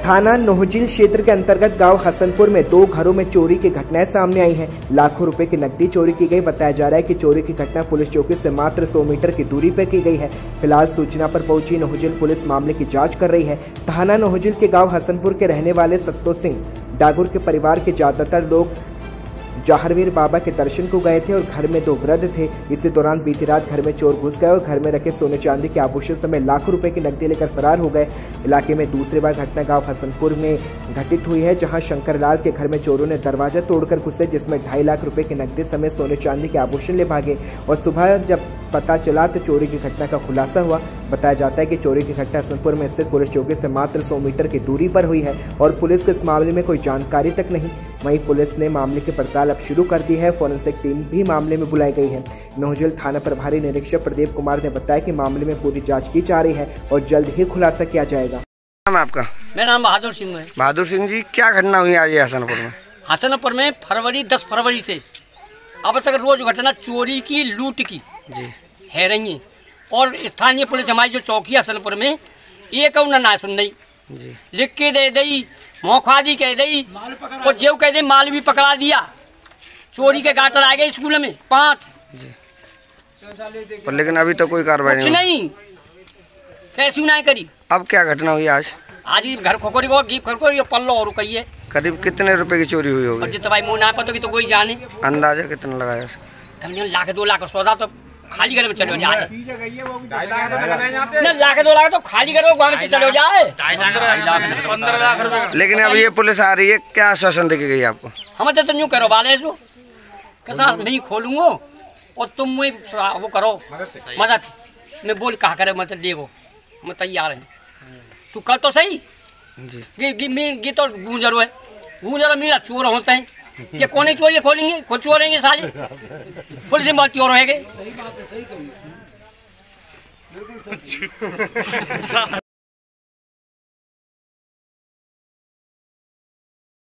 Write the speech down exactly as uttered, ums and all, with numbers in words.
थाना नोहजिल क्षेत्र के अंतर्गत गांव हसनपुर में दो घरों में चोरी की घटनाएं सामने आई हैं। लाखों रुपए की नकदी चोरी की गई। बताया जा रहा है कि चोरी की घटना पुलिस चौकी से मात्र सौ मीटर की दूरी पर की गई है। फिलहाल सूचना पर पहुंची नोहजिल पुलिस मामले की जांच कर रही है। थाना नोहजिल के गाँव हसनपुर के रहने वाले सत्तो सिंह डागुर के परिवार के ज्यादातर लोग जहारवीर बाबा के दर्शन को गए थे और घर में दो वृद्ध थे। इसी दौरान बीती रात घर में चोर घुस गए और घर में रखे सोने चांदी के आभूषण समेत लाखों रुपए की नकदी लेकर फरार हो गए। इलाके में दूसरी बार घटना गांव हसनपुर में घटित हुई है, जहां शंकरलाल के घर में चोरों ने दरवाजा तोड़कर घुसे, जिसमें ढाई लाख रुपए की नकदी समेत सोने चांदी के आभूषण ले भागे। और सुबह जब पता चला तो चोरी की घटना का खुलासा हुआ। बताया जाता है कि चोरी की घटना हसनपुर में स्थित पुलिस चौकी से मात्र सौ मीटर की दूरी पर हुई है और पुलिस को इस मामले में कोई जानकारी तक नहीं। वहीं पुलिस ने मामले की पड़ताल अब शुरू कर दी है। फोरेंसिक टीम भी मामले में बुलाई गई है। नोहजिल थाना प्रभारी निरीक्षक प्रदीप कुमार ने बताया कि मामले में पूरी जांच की जा रही है और जल्द ही खुलासा किया जाएगा। नाम आपका? मेरा नाम बहादुर सिंह है। बहादुर सिंह जी, क्या घटना हुई आज हसनपुर में? हसनपुर में फरवरी दस फरवरी से अब तक रोज घटना चोरी की, लूट की जी है रही है। और स्थानीय पुलिस हमारी जो चौकी हसनपुर में एक ना सुन रही जी लिख के दे दी, मौखादी कह दी और जेव कह दे, माल भी पकड़ा दिया। चोरी के गाटर आ गए स्कूल में पाँच जी पर लेकिन अभी तो कोई कार्रवाई नहीं नहीं कैसी नहीं करी। अब क्या घटना हुई आज? आज ही घर खोखोरी को गीप खोखोरी पल्लो और कहिए करीब कितने रुपए की चोरी हुई होगी? जितना भाई मुँह ना पता तो कोई जाने। अंदाजा कितना लगाया? कम से लाख दो लाख सौदा तो खाली घर में चले जाए। न लाख दो लाख तो खाली घर में चले जाए। लेकिन अब ये पुलिस आ रही है, क्या आश्वासन देके गई आपको? हम तो यूँ करो वाले जो कैसा नहीं खोलूंगा और तुम वो करो मदद। मैं बोल कहा करे मतलब देखो मैं तैयार है, तू कल तो सही जी गी, गी, गी, गी तो गूंजरो है, गूंजरो मेरा चोर होते हैं। ये कौन ही चोर ये खोलेंगे, खुद चोरेंगे साले। पुलिस में बहुत चोर होएंगे।